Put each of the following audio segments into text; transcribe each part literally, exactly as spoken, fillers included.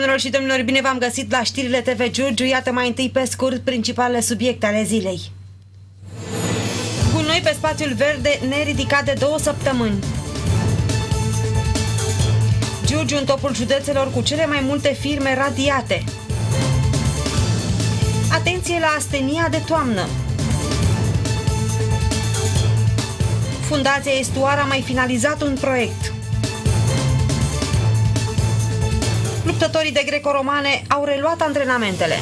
Doamnelor și domnilor, bine v-am găsit la știrile T V Giurgiu. Iată mai întâi pe scurt principalele subiecte ale zilei. Gunoi pe spațiul verde neridicat de două săptămâni. Giurgiu în topul județelor cu cele mai multe firme radiate. Atenție la astenia de toamnă. Fundația Estuar a mai finalizat un proiect. Luptătorii de greco-romane au reluat antrenamentele.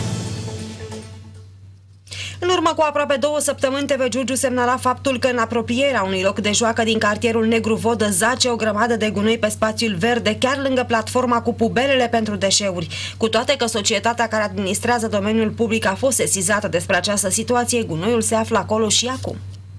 În urmă cu aproape două săptămâni, T V Giurgiu semnala faptul că în apropierea unui loc de joacă din cartierul Negru Vodă zace o grămadă de gunoi pe spațiul verde, chiar lângă platforma cu pubelele pentru deșeuri. Cu toate că societatea care administrează domeniul public a fost sesizată despre această situație, gunoiul se află acolo și acum.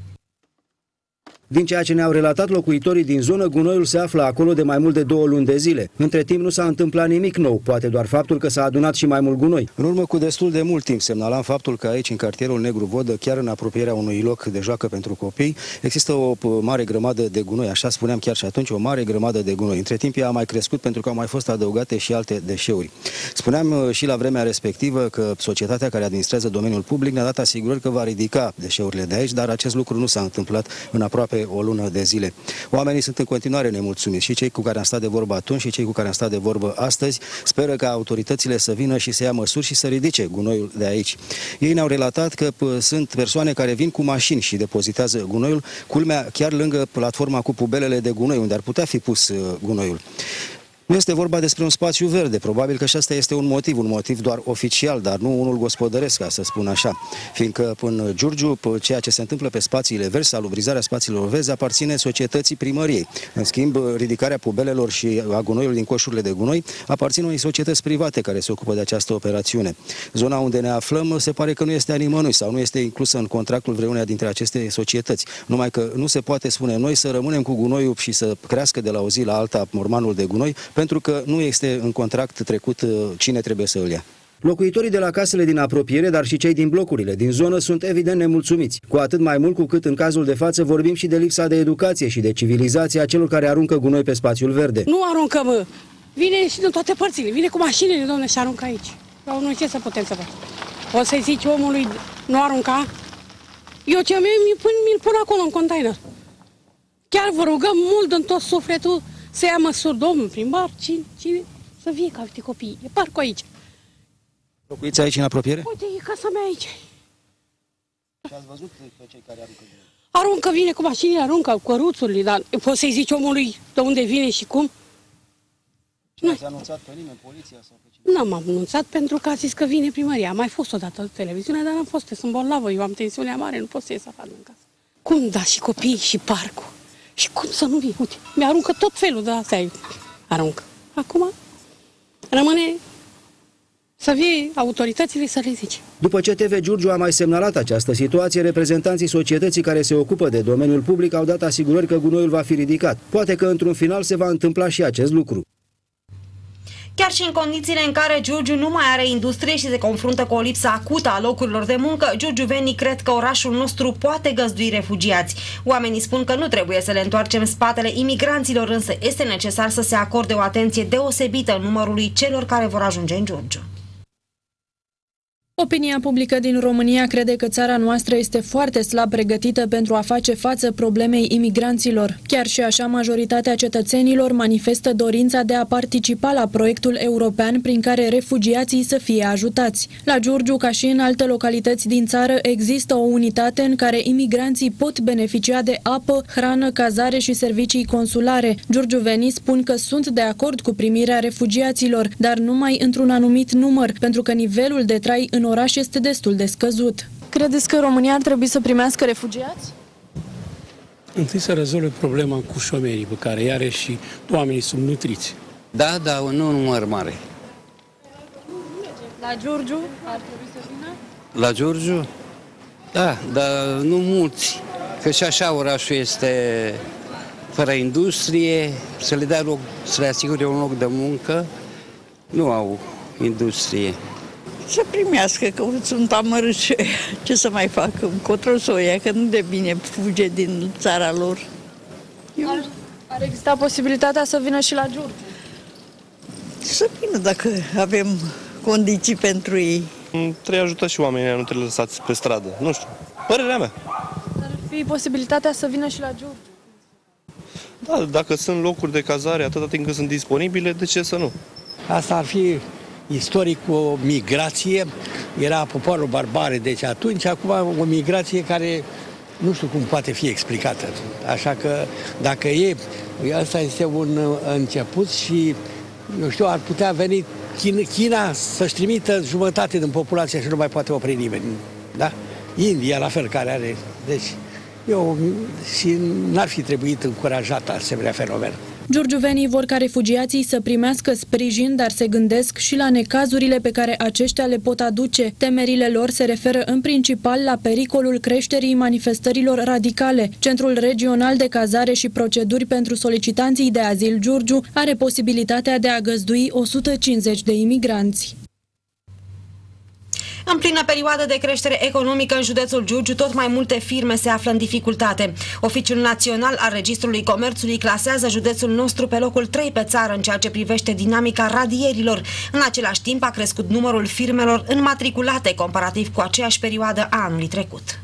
Din ceea ce ne-au relatat locuitorii din zonă, gunoiul se află acolo de mai mult de două luni de zile. Între timp nu s-a întâmplat nimic nou, poate doar faptul că s-a adunat și mai mult gunoi. În urmă cu destul de mult timp semnalam faptul că aici, în cartierul Negru Vodă, chiar în apropierea unui loc de joacă pentru copii, există o mare grămadă de gunoi, așa spuneam chiar și atunci, o mare grămadă de gunoi. Între timp ea a mai crescut pentru că au mai fost adăugate și alte deșeuri. Spuneam și la vremea respectivă că societatea care administrează domeniul public ne-a dat asigurări că va ridica deșeurile de aici, dar acest lucru nu s-a întâmplat în aproape o lună de zile. Oamenii sunt în continuare nemulțumiți, și cei cu care am stat de vorbă atunci și cei cu care am stat de vorbă astăzi. Speră ca autoritățile să vină și să ia măsuri și să ridice gunoiul de aici. Ei ne-au relatat că sunt persoane care vin cu mașini și depozitează gunoiul, culmea chiar lângă platforma cu pubelele de gunoi, unde ar putea fi pus gunoiul. Nu este vorba despre un spațiu verde, probabil că și asta este un motiv, un motiv doar oficial, dar nu unul gospodăresc, ca să spun așa. Fiindcă în Giurgiu, ceea ce se întâmplă pe spațiile verzi, salubrizarea spațiilor verzi, aparține societății primăriei. În schimb, ridicarea pubelelor și a gunoiului din coșurile de gunoi aparține unei societăți private care se ocupă de această operațiune. Zona unde ne aflăm se pare că nu este a nimănui sau nu este inclusă în contractul vreuneia dintre aceste societăți. Numai că nu se poate spune noi să rămânem cu gunoiul și să crească de la o zi la alta mormanul de gunoi, pentru că nu este în contract trecut cine trebuie să îl ia. Locuitorii de la casele din apropiere, dar și cei din blocurile din zonă sunt evident nemulțumiți, cu atât mai mult cu cât în cazul de față vorbim și de lipsa de educație și de civilizație a celor care aruncă gunoi pe spațiul verde. Nu aruncă, mă! Vine și din toate părțile, vine cu mașinile, domne, și aruncă aici. La noi ce să putem să facem? O să-i zici omului, nu arunca? Eu ce mi-l pun, mi pun acolo în container. Chiar vă rugăm mult din tot sufletul să ia măsuri, domnul primar, cine, cine, să vie ca uite copiii. E parcul aici. Locuiți aici în apropiere? Uite, e casa mea aici. Și ați văzut pe cei care aruncă? Aruncă, vine cu mașinile, aruncă cu căruțurile, dar poți să-i zici omului de unde vine și cum? Și n-ați anunțat pe nimeni, poliția sau pe cine? N-am anunțat pentru că a zis că vine primăria. A mai fost odată la televiziune, dar am fost, sunt bolnavă, eu am tensiunea mare, nu pot să ies afară din casă. Cum da, și copiii și parcul? Și cum să nu vii? Uite, mi-aruncă tot felul de astea. Aruncă. Acum rămâne să vie autoritățile să le zice. După ce T V Giurgiu a mai semnalat această situație, reprezentanții societății care se ocupă de domeniul public au dat asigurări că gunoiul va fi ridicat. Poate că într-un final se va întâmpla și acest lucru. Chiar și în condițiile în care Giurgiu nu mai are industrie și se confruntă cu o lipsă acută a locurilor de muncă, giurgiuvenii cred că orașul nostru poate găzdui refugiați. Oamenii spun că nu trebuie să le întoarcem spatele imigranților, însă este necesar să se acorde o atenție deosebită numărului celor care vor ajunge în Giurgiu. Opinia publică din România crede că țara noastră este foarte slab pregătită pentru a face față problemei imigranților. Chiar și așa, majoritatea cetățenilor manifestă dorința de a participa la proiectul european prin care refugiații să fie ajutați. La Giurgiu, ca și în alte localități din țară, există o unitate în care imigranții pot beneficia de apă, hrană, cazare și servicii consulare. Giurgiuvenii spun că sunt de acord cu primirea refugiaților, dar numai într-un anumit număr, pentru că nivelul de trai în oraș este destul de scăzut. Credeți că România ar trebui să primească refugiați? Întâi să rezolve problema cu șomerii pe care i-are și oamenii subnutriți. Da, da, nu un număr mare. La Giurgiu ar trebui să vină? La Giurgiu? Da, dar nu mulți. Că și așa orașul este fără industrie, să le dea loc, să le asigure un loc de muncă, nu au industrie. Să primească, că sunt amărâți. Ce să mai facă? Încotro să o ia, că nu de bine fuge din țara lor. Eu... Ar, ar exista posibilitatea să vină și la Giurgiu? Să vină dacă avem condiții pentru ei. Trebuie ajutat și oamenii, nu trebuie lăsați pe stradă. Nu știu, părerea mea. Ar fi posibilitatea să vină și la Giurgiu? Da, dacă sunt locuri de cazare atâta timp cât sunt disponibile, de ce să nu? Asta ar fi istoric o migrație, era poporul barbare, deci atunci, acum o migrație care nu știu cum poate fi explicată. Așa că dacă e, asta este un început și, eu știu, ar putea veni China, China să-și trimită jumătate din populație și nu mai poate opri nimeni. Da? India, la fel, care are. Deci, eu, și n-ar fi trebuit încurajat asemenea fenomen. Giurgiuvenii vor ca refugiații să primească sprijin, dar se gândesc și la necazurile pe care aceștia le pot aduce. Temerile lor se referă în principal la pericolul creșterii manifestărilor radicale. Centrul Regional de Cazare și Proceduri pentru Solicitanții de Azil Giurgiu are posibilitatea de a găzdui o sută cincizeci de imigranți. În plină perioadă de creștere economică în județul Giurgiu, tot mai multe firme se află în dificultate. Oficiul Național al Registrului Comerțului clasează județul nostru pe locul trei pe țară în ceea ce privește dinamica radierilor. În același timp a crescut numărul firmelor înmatriculate comparativ cu aceeași perioadă a anului trecut.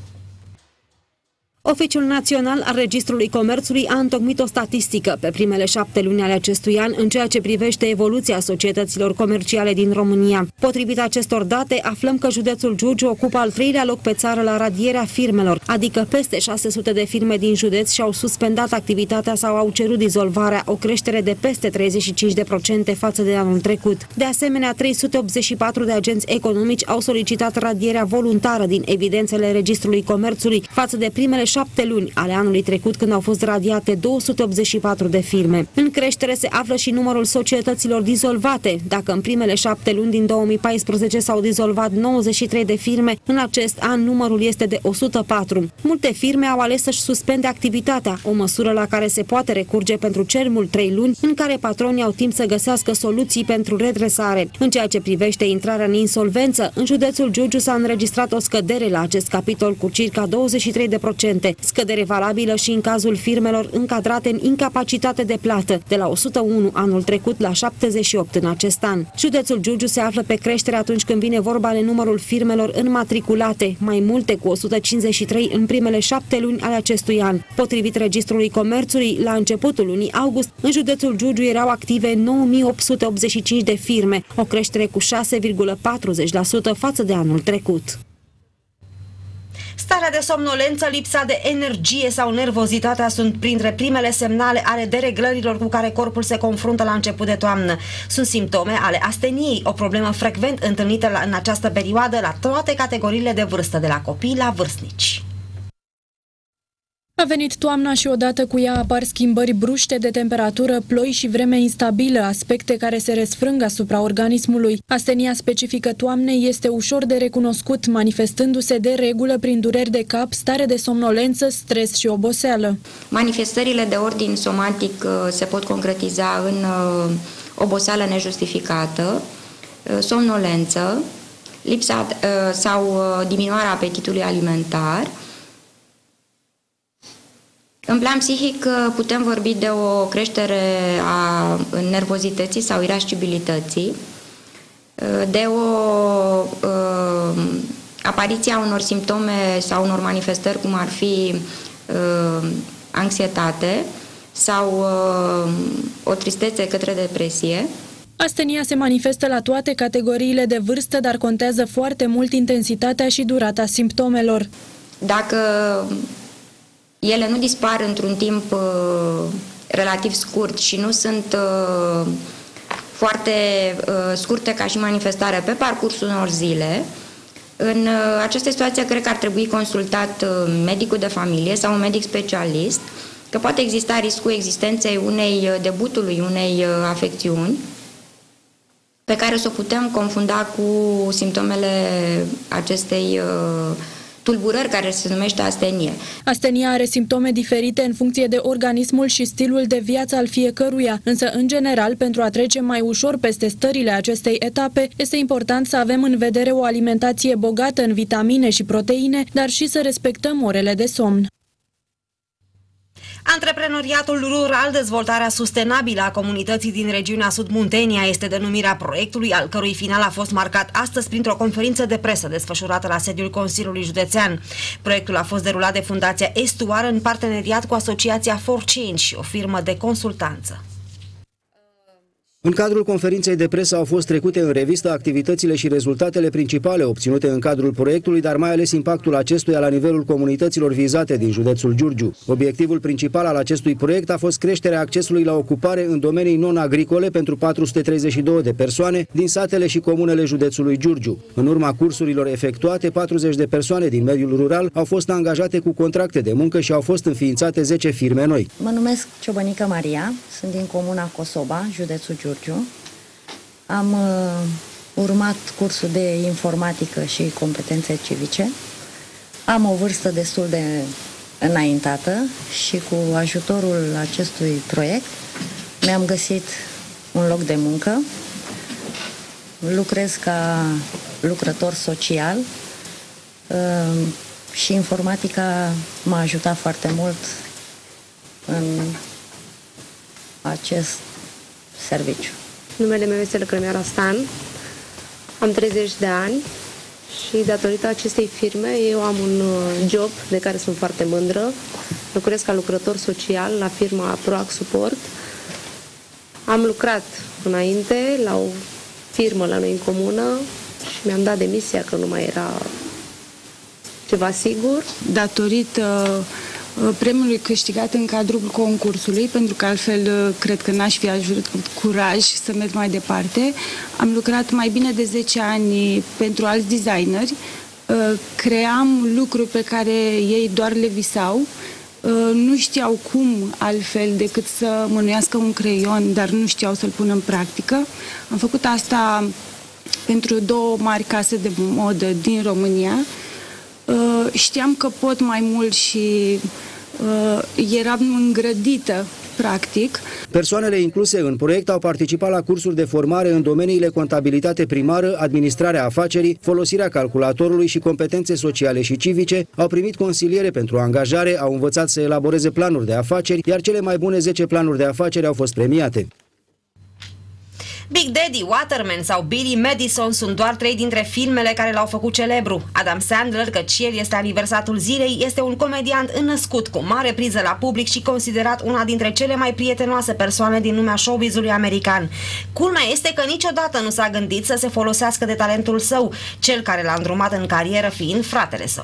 Oficiul Național al Registrului Comerțului a întocmit o statistică pe primele șapte luni ale acestui an în ceea ce privește evoluția societăților comerciale din România. Potrivit acestor date, aflăm că județul Giurgiu ocupă al treilea loc pe țară la radierea firmelor, adică peste șase sute de firme din județ și-au suspendat activitatea sau au cerut dizolvarea, o creștere de peste treizeci și cinci la sută față de anul trecut. De asemenea, trei sute optzeci și patru de agenți economici au solicitat radierea voluntară din evidențele Registrului Comerțului față de primele șapte luni ale anului trecut, când au fost radiate două sute optzeci și patru de firme. În creștere se află și numărul societăților dizolvate. Dacă în primele șapte luni din două mii paisprezece s-au dizolvat nouăzeci și trei de firme, în acest an numărul este de o sută patru. Multe firme au ales să-și suspende activitatea, o măsură la care se poate recurge pentru cel mult trei luni, în care patronii au timp să găsească soluții pentru redresare. În ceea ce privește intrarea în insolvență, în județul Giurgiu s-a înregistrat o scădere la acest capitol cu circa douăzeci și trei la sută. Scădere valabilă și în cazul firmelor încadrate în incapacitate de plată, de la o sută unu anul trecut la șaptezeci și opt în acest an. Județul Giurgiu se află pe creștere atunci când vine vorba de numărul firmelor înmatriculate, mai multe cu o sută cincizeci și trei în primele șapte luni ale acestui an. Potrivit Registrului Comerțului, la începutul lunii august, în județul Giurgiu erau active nouă mii opt sute optzeci și cinci de firme, o creștere cu șase virgulă patruzeci la sută față de anul trecut. Starea de somnolență, lipsa de energie sau nervozitatea sunt printre primele semnale ale dereglărilor cu care corpul se confruntă la început de toamnă. Sunt simptome ale asteniei, o problemă frecvent întâlnită în această perioadă la toate categoriile de vârstă, de la copii la vârstnici. A venit toamna și odată cu ea apar schimbări bruște de temperatură, ploi și vreme instabilă, aspecte care se răsfrâng asupra organismului. Astenia specifică toamnei este ușor de recunoscut, manifestându-se de regulă prin dureri de cap, stare de somnolență, stres și oboseală. Manifestările de ordin somatic se pot concretiza în oboseală nejustificată, somnolență, lipsa sau diminuarea apetitului alimentar. În plan psihic putem vorbi de o creștere a nervozității sau irascibilității, de o uh, apariția unor simptome sau unor manifestări cum ar fi uh, anxietate sau uh, o tristețe către depresie. Astenia se manifestă la toate categoriile de vârstă, dar contează foarte mult intensitatea și durata simptomelor. Dacă ele nu dispar într-un timp uh, relativ scurt și nu sunt uh, foarte uh, scurte ca și manifestare pe parcursul unor zile, în uh, această situație cred că ar trebui consultat uh, medicul de familie sau un medic specialist, că poate exista riscul existenței unei debutului unei uh, afecțiuni pe care să o putem confunda cu simptomele acestei uh, tulburări care se numește astenie. Astenia are simptome diferite în funcție de organismul și stilul de viață al fiecăruia, însă, în general, pentru a trece mai ușor peste stările acestei etape, este important să avem în vedere o alimentație bogată în vitamine și proteine, dar și să respectăm orele de somn. Antreprenoriatul rural, dezvoltarea sustenabilă a comunității din regiunea Sud-Muntenia este denumirea proiectului, al cărui final a fost marcat astăzi printr-o conferință de presă desfășurată la sediul Consiliului Județean. Proiectul a fost derulat de Fundația Estuar în parteneriat cu Asociația For Change, o firmă de consultanță. În cadrul conferinței de presă au fost trecute în revistă activitățile și rezultatele principale obținute în cadrul proiectului, dar mai ales impactul acestuia la nivelul comunităților vizate din județul Giurgiu. Obiectivul principal al acestui proiect a fost creșterea accesului la ocupare în domenii non-agricole pentru patru sute treizeci și două de persoane din satele și comunele județului Giurgiu. În urma cursurilor efectuate, patruzeci de persoane din mediul rural au fost angajate cu contracte de muncă și au fost înființate zece firme noi. Mă numesc Ciobănică Maria, sunt din comuna Cosoba, județul Giurgiu. Am uh, urmat cursul de informatică și competențe civice. Am o vârstă destul de înaintată și cu ajutorul acestui proiect mi-am găsit un loc de muncă. Lucrez ca lucrător social uh, și informatica m-a ajutat foarte mult în acest serviciu. Numele meu este Lăcrămioara Stan, am treizeci de ani și datorită acestei firme eu am un job de care sunt foarte mândră. Lucrez ca lucrător social la firma Proac Support. Am lucrat înainte la o firmă la noi în comună și mi-am dat demisia că nu mai era ceva sigur. Datorită premiului câștigat în cadrul concursului, pentru că altfel cred că n-aș fi avut curaj să merg mai departe. Am lucrat mai bine de zece ani pentru alți designeri, cream lucruri pe care ei doar le visau, nu știau cum altfel decât să mânuiască un creion, dar nu știau să-l pună în practică. Am făcut asta pentru două mari case de modă din România. Știam că pot mai mult și uh, eram îngrădită, practic. Persoanele incluse în proiect au participat la cursuri de formare în domeniile contabilitate primară, administrarea afacerii, folosirea calculatorului și competențe sociale și civice, au primit consiliere pentru angajare, au învățat să elaboreze planuri de afaceri, iar cele mai bune zece planuri de afaceri au fost premiate. Big Daddy, Waterman sau Billy Madison sunt doar trei dintre filmele care l-au făcut celebru. Adam Sandler, căci el este aniversatul zilei, este un comediant înnăscut cu mare priză la public și considerat una dintre cele mai prietenoase persoane din lumea showbiz-ului american. Culmea este că niciodată nu s-a gândit să se folosească de talentul său, cel care l-a îndrumat în carieră fiind fratele său.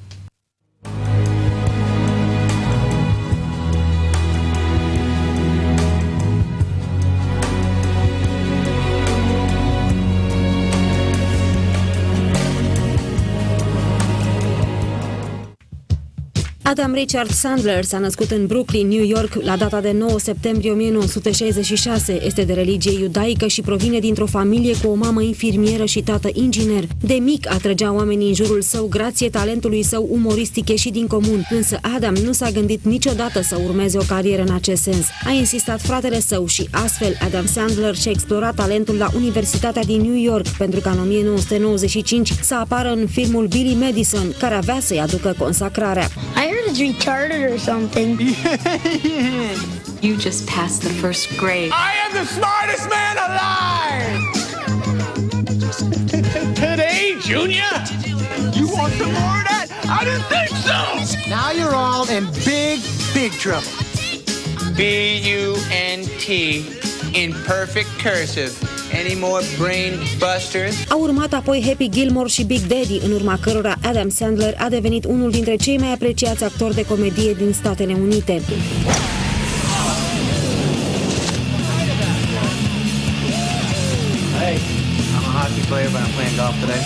Adam Richard Sandler s-a născut în Brooklyn, New York, la data de nouă septembrie o mie nouă sute șaizeci și șase. Este de religie iudaică și provine dintr-o familie cu o mamă infirmieră și tată inginer. De mic atrăgea oamenii în jurul său grație talentului său umoristic ieșit din comun, însă Adam nu s-a gândit niciodată să urmeze o carieră în acest sens. A insistat fratele său și astfel Adam Sandler și-a explorat talentul la Universitatea din New York, pentru că în o mie nouă sute nouăzeci și cinci să apară în filmul Billy Madison, care avea să-i aducă consacrarea. It's retarded or something. You just passed the first grade. I am the smartest man alive! Today, Junior? You want some more of that? I didn't think so! Now you're all in big, big trouble. B U N T in perfect cursive. Any more brain busters? A urmat apoi Happy Gilmore și Big Daddy, în urma cărora Adam Sandler a devenit unul dintre cei mai apreciați actori de comedie din Statele Unite. Hey, I'm a hockey player, but I'm playing golf today.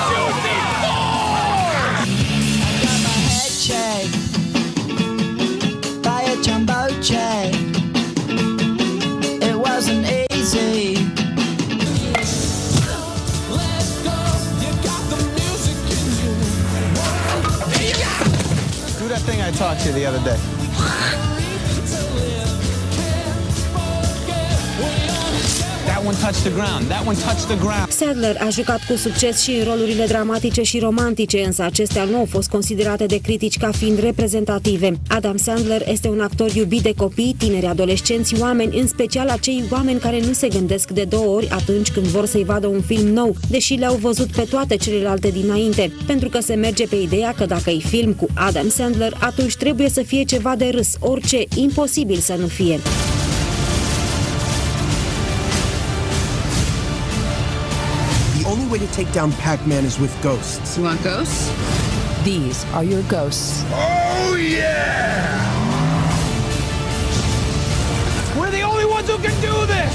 By a jumbo check. It wasn't easy. That thing I talked to the other day. That one touched the ground. That one touched the ground. Sandler a jucat cu succes și în rolurile dramatice și romantice, însă acestea nu au fost considerate de critici ca fiind reprezentative. Adam Sandler este un actor iubit de copii, tineri, adolescenți, oameni, în special acei oameni care nu se gândesc de două ori atunci când vor să-i vadă un film nou, deși le-au văzut pe toate celelalte dinainte, pentru că se merge pe ideea că dacă e film cu Adam Sandler, atunci trebuie să fie ceva de râs, orice, imposibil să nu fie. The only way to take down Pac-Man is with ghosts. You want ghosts? These are your ghosts. Oh yeah! We're the only ones who can do this!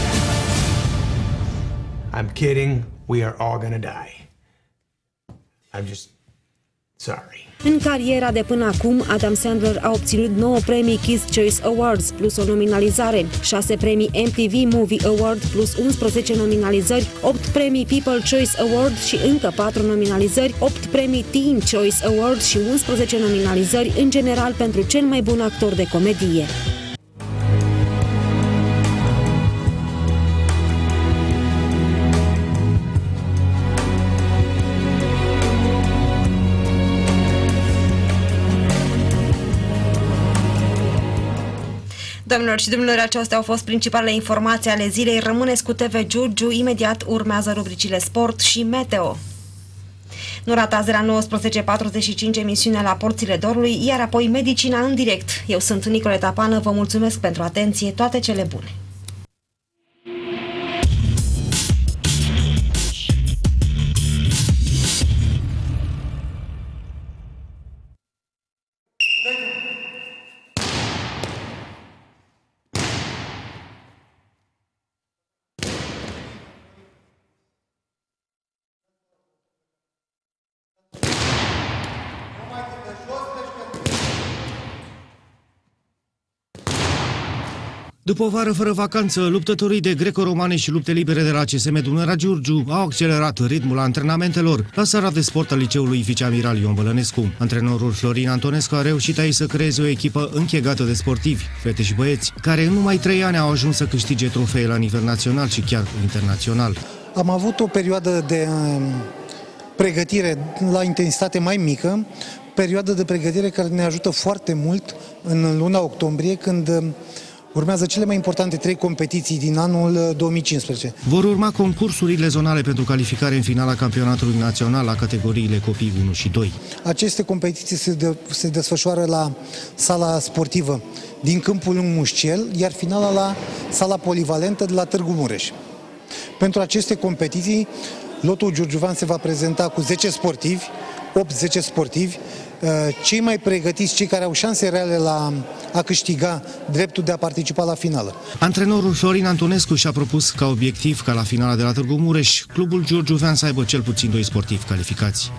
I'm kidding. We are all gonna die. I'm just sorry. În cariera de până acum, Adam Sandler a obținut nouă premii Kids Choice Awards plus o nominalizare, șase premii M T V Movie Award plus unsprezece nominalizări, opt premii People Choice Award și încă patru nominalizări, opt premii Teen Choice Award și unsprezece nominalizări în general pentru cel mai bun actor de comedie. Doamnelor și domnilor, acestea au fost principalele informații ale zilei. Rămâneți cu T V Giurgiu, imediat urmează rubricile sport și meteo. Nu ratați de la nouăsprezece patruzeci și cinci emisiunea La Porțile Dorului, iar apoi Medicina în direct. Eu sunt Nicoleta Pană, vă mulțumesc pentru atenție, toate cele bune! După o vară fără vacanță, luptătorii de greco-romane și lupte libere de la C S M Dunărea Giurgiu au accelerat ritmul antrenamentelor la sala de sport al liceului viceamiral Ion Bălănescu. Antrenorul Florin Antonescu a reușit aici să creeze o echipă închegată de sportivi, fete și băieți, care în numai trei ani au ajuns să câștige trofee la nivel național și chiar internațional. Am avut o perioadă de pregătire la intensitate mai mică, perioadă de pregătire care ne ajută foarte mult în luna octombrie, când urmează cele mai importante trei competiții din anul două mii cincisprezece. Vor urma concursurile zonale pentru calificare în finala campionatului național la categoriile copii unu și doi. Aceste competiții se, de, se desfășoară la sala sportivă din Câmpul Lung Mușcel, iar finala la sala polivalentă de la Târgu Mureș. Pentru aceste competiții, lotul giurgiuvean se va prezenta cu zece sportivi, opt zece sportivi, cei mai pregătiți, cei care au șanse reale la a câștiga dreptul de a participa la finală. Antrenorul Florin Antonescu și-a propus ca obiectiv ca la finala de la Târgu Mureș, clubul giurgiuvean să aibă cel puțin doi sportivi calificați.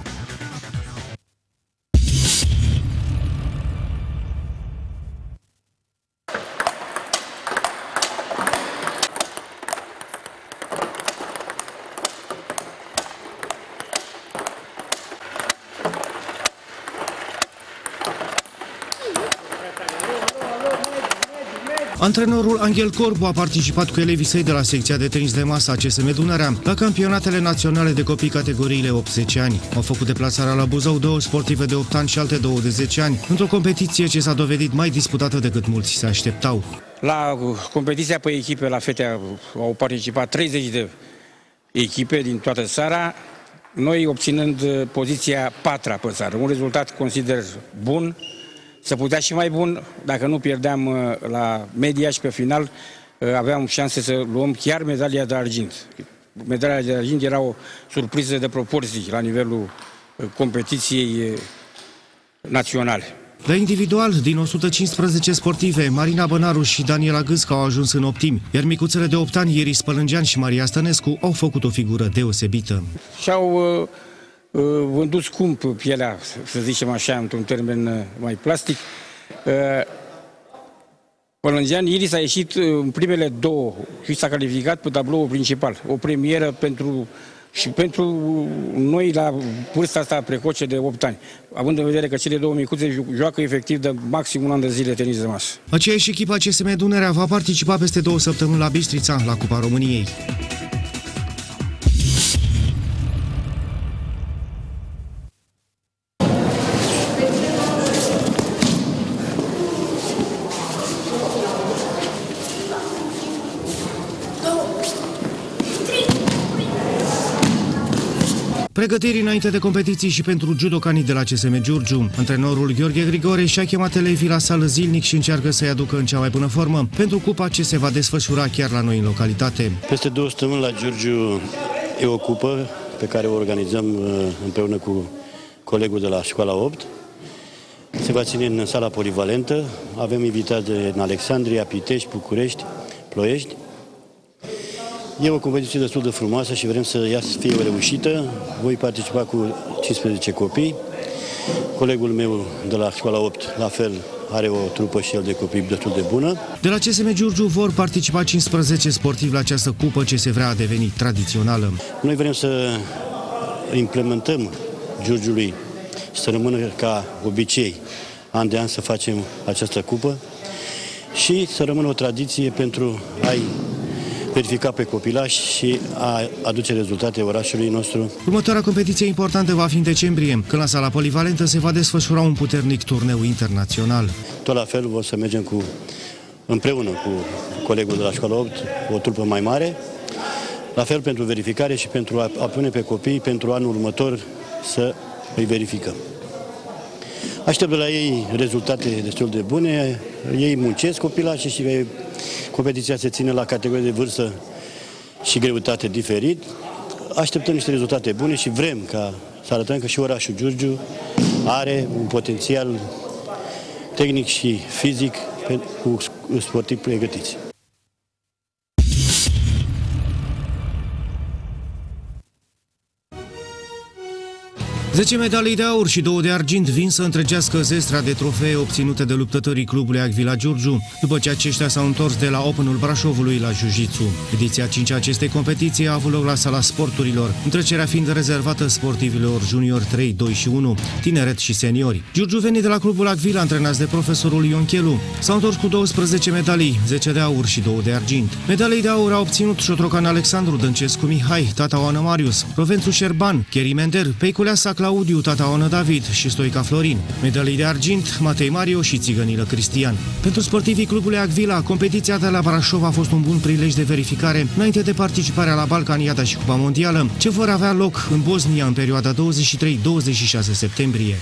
Antrenorul Angel Corbu a participat cu elevii săi de la secția de tenis de masă a C S M Dunărea la campionatele naționale de copii categoriile opt zece ani. Au făcut deplasarea la Buzău două sportive de opt ani și alte două de zece ani, într-o competiție ce s-a dovedit mai disputată decât mulți se așteptau. La competiția pe echipe, la fete, au participat treizeci de echipe din toată țara, noi obținând poziția patra pe țară. Un rezultat, consider, bun. Să putea și mai bun, dacă nu pierdeam la media și pe final aveam șanse să luăm chiar medalia de argint. Medalia de argint era o surpriză de proporții la nivelul competiției naționale. La individual, din o sută cincisprezece sportive, Marina Bănaru și Daniela Gâsca au ajuns în optimi, iar micuțele de opt ani, Iris Pălângean și Maria Stănescu, au făcut o figură deosebită. Și-au uh, vândut scump pielea, să zicem așa, într-un termen mai plastic. Uh, Pălângean, Iris a ieșit în primele două și s-a calificat pe tabloul principal. O premieră pentru și pentru noi la vârsta asta precoce de opt ani, având în vedere că cele două micuțe joacă efectiv de maxim un an de zile tenis de masă. Aceeași echipă C S M Dunărea va participa peste două săptămâni la Bistrița, la Cupa României. Pregătiri înainte de competiții și pentru judocanii de la C S M Giurgiu. Antrenorul Gheorghe Grigore și-a chemat elevii la sală zilnic și încearcă să-i aducă în cea mai bună formă pentru cupa ce se va desfășura chiar la noi în localitate. Peste două săptămâni la Giurgiu e o cupă pe care o organizăm împreună cu colegul de la școala opt. Se va ține în sala polivalentă. Avem invitați în Alexandria, Pitești, București, Ploiești. E o competiție destul de frumoasă și vrem să ea să fie o reușită. Voi participa cu cincisprezece copii. Colegul meu de la școala opt, la fel, are o trupă și el de copii destul de bună. De la C S M Giurgiu vor participa cincisprezece sportivi la această cupă ce se vrea a deveni tradițională. Noi vrem să implementăm Giurgiului și să rămână ca obicei an de an să facem această cupă și să rămână o tradiție pentru a-i verifica pe copilași și a aduce rezultate orașului nostru. Următoarea competiție importantă va fi în decembrie, când la sala polivalentă se va desfășura un puternic turneu internațional. Tot la fel o să mergem cu, împreună cu colegul de la școala opt, o trupă mai mare, la fel pentru verificare și pentru a, a pune pe copii pentru anul următor să îi verificăm. Aștept de la ei rezultate destul de bune, ei muncesc copilașii și competiția se ține la categorie de vârstă și greutate diferit. Așteptăm niște rezultate bune și vrem ca să arătăm că și orașul Giurgiu are un potențial tehnic și fizic cu sportivi pregătiți. zece medalii de aur și două de argint vin să întregească zestra de trofee obținute de luptătorii clubului Agvila Giurgiu, după ce aceștia s-au întors de la Openul Brașovului la Jiu-Jitsu. Ediția cinci a acestei competiții a avut loc la Sala Sporturilor, întrecerea fiind rezervată sportivilor junior trei, doi și unu, tineret și seniori. Giurgiuvenii de la clubul Agvila, antrenați de profesorul Ion Chelu, s-au întors cu douăsprezece medalii, zece de aur și două de argint. Medalii de aur au obținut Șotrocan Alexandru, Dâncescu Mihai, Tata Oana Marius, Rovențu Șerban, Cheri Mender, Peiculeasa Claudiu, Tata Oana David și Stoica Florin. Medalii de argint, Matei Mario și Țigănilă Cristian. Pentru sportivii clubului Agvila, competiția de la Brașov a fost un bun prilej de verificare înainte de participarea la Balcaniada și Cupa Mondială, ce vor avea loc în Bosnia în perioada douăzeci și trei douăzeci și șase septembrie.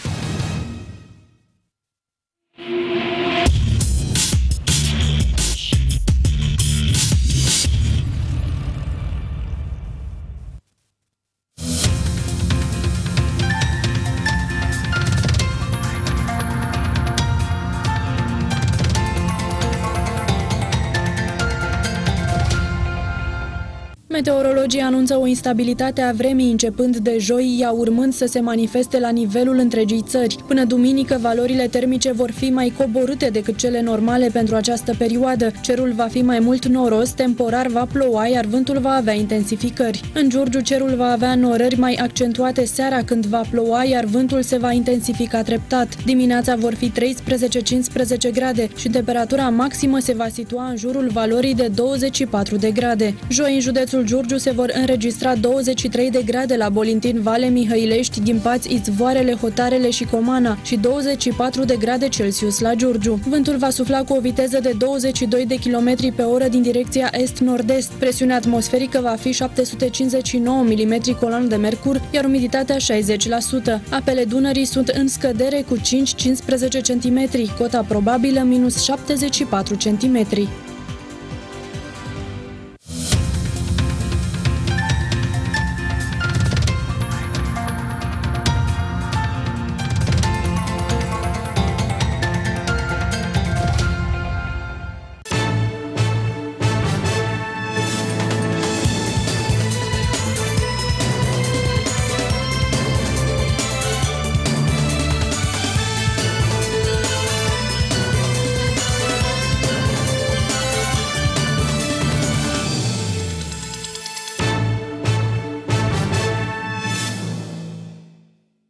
Meteorologii anunță o instabilitate a vremii începând de joi, ea urmând să se manifeste la nivelul întregii țări. Până duminică, valorile termice vor fi mai coborâte decât cele normale pentru această perioadă. Cerul va fi mai mult noros, temporar va ploua, iar vântul va avea intensificări. În Giurgiu, cerul va avea norări mai accentuate seara când va ploua, iar vântul se va intensifica treptat. Dimineața vor fi treisprezece cincisprezece grade și temperatura maximă se va situa în jurul valorii de douăzeci și patru de grade. Joi, în județul Giurgiu se vor înregistra douăzeci și trei de grade la Bolintin, Vale, Mihăilești, Ghimpați, Izvoarele, Hotarele și Comana și douăzeci și patru de grade Celsius la Giurgiu. Vântul va sufla cu o viteză de douăzeci și doi de kilometri pe oră din direcția est-nord-est. Presiunea atmosferică va fi șapte sute cincizeci și nouă milimetri colan de mercur, iar umiditatea șaizeci la sută. Apele Dunării sunt în scădere cu cinci cincisprezece centimetri, cota probabilă minus șaptezeci și patru centimetri.